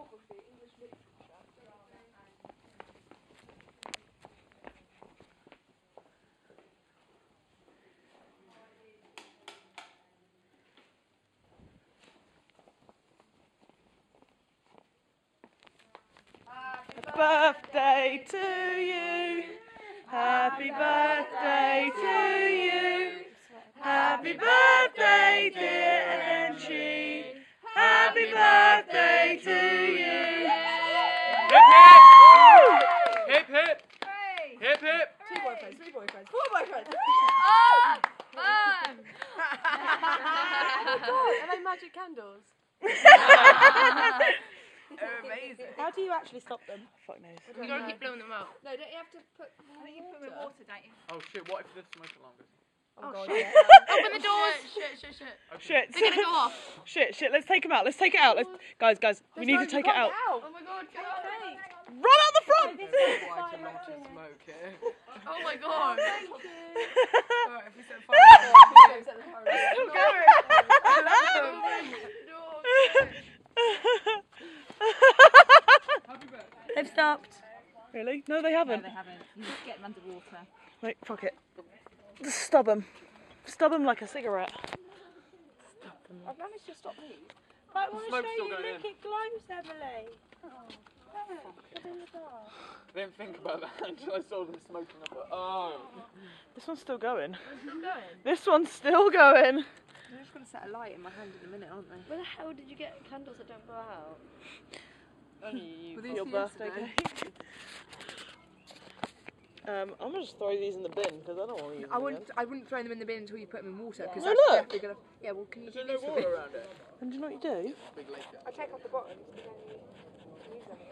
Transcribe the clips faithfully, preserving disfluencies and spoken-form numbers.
geography, English literature. Birthday to you. Happy birthday to you. Happy birthday, dear Angie. Happy birthday to you. Hip hip! Hip hip! Hip hip! Two boyfriends, three boyfriends, four boyfriends. Oh, fun! Oh my god, are they magic candles? They're amazing. How do you actually stop them? Fuck knows. You gotta keep blowing them out. No, don't you have to put I think you put them in water, don't you? Oh shit, what if the smoke alarm goes? Oh, Oh, god, shit. yeah. Open the doors! Shit, shit, shit. Shit. They're gonna go off. Shit, shit, let's take them out. Let's take it out. Let's, guys, guys, we need to take it out. Oh my god, get out. Run out the front! Quite a lot of smoke here. Oh my god. Thank you. Alright, if we set fire to It's Still still going. Happy birthday. They've stopped. Really? No, they No, haven't. they haven't. You just get them underwater. Wait, fuck it. Just stub them. Stub them like a cigarette. I've managed to stop these. I The want to smoke's show still you, going look, in. it glows, Emily. I didn't think about that until I saw them smoking up. Oh. This one's still going. Still going? This one's still going. I'm just going to set a light in my hand in a minute, aren't they? Where the hell did you get candles that don't go out? Only Were for these your for birthday yesterday? cake. Um, I'm gonna just throw these in the bin because I don't want to use them I wouldn't. again. I wouldn't throw them in the bin until you put them in water because No, that's look. definitely gonna. Yeah, well, can you Is do there no these for water me? around it? And do you know what you do? Big lake. I take off the bottoms and then you use them.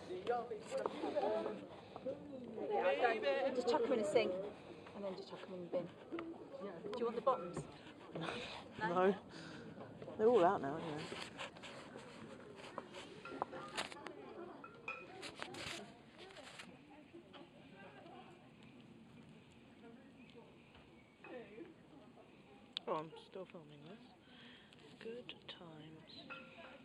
Yeah, I don't. Just chuck them in a sink and then just chuck them in the bin. Do you want the bottoms? No. They're all out now anyway. Oh, I'm still filming this. Good times.